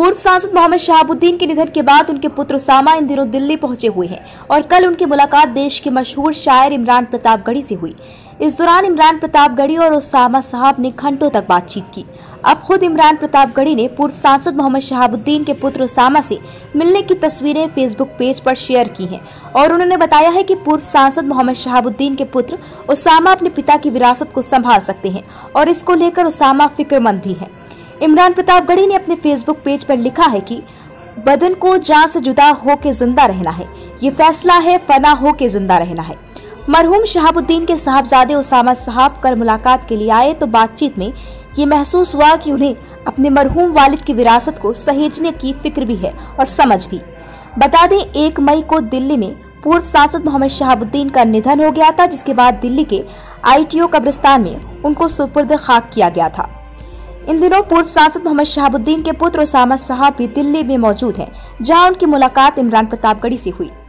पूर्व सांसद मोहम्मद शहाबुद्दीन के निधन के बाद उनके पुत्र उसामा इन दिनों दिल्ली पहुंचे हुए हैं और कल उनकी मुलाकात देश के मशहूर शायर इमरान प्रतापगढ़ी से हुई। इस दौरान इमरान प्रतापगढ़ी और उसामा साहब ने घंटों तक बातचीत की। अब खुद इमरान प्रतापगढ़ी ने पूर्व सांसद मोहम्मद शहाबुद्दीन के पुत्र उसामा से मिलने की तस्वीरें फेसबुक पेज पर शेयर की हैं और उन्होंने बताया है कि पूर्व सांसद मोहम्मद शहाबुद्दीन के पुत्र उसामा अपने पिता की विरासत को संभाल सकते हैं और इसको लेकर उसामा फिक्रमंद भी है। इमरान प्रतापगढ़ी ने अपने फेसबुक पेज पर लिखा है कि बदन को जान से जुदा होकर जिंदा रहना है, ये फैसला है, फना होकर जिंदा रहना है। मरहूम शहाबुद्दीन के साहबजादे उसामा साहब कल मुलाकात के लिए आए तो बातचीत में ये महसूस हुआ कि उन्हें अपने मरहूम वालिद की विरासत को सहेजने की फिक्र भी है और समझ भी। बता दें 1 मई को दिल्ली में पूर्व सांसद मोहम्मद शहाबुद्दीन का निधन हो गया था, जिसके बाद दिल्ली के ITO कब्रिस्तान में उनको सुपुर्द खाक किया गया था। इन दिनों पूर्व सांसद मोहम्मद शहाबुद्दीन के पुत्र उसामा साहब भी दिल्ली में मौजूद हैं, जहां उनकी मुलाकात इमरान प्रतापगढ़ी से हुई।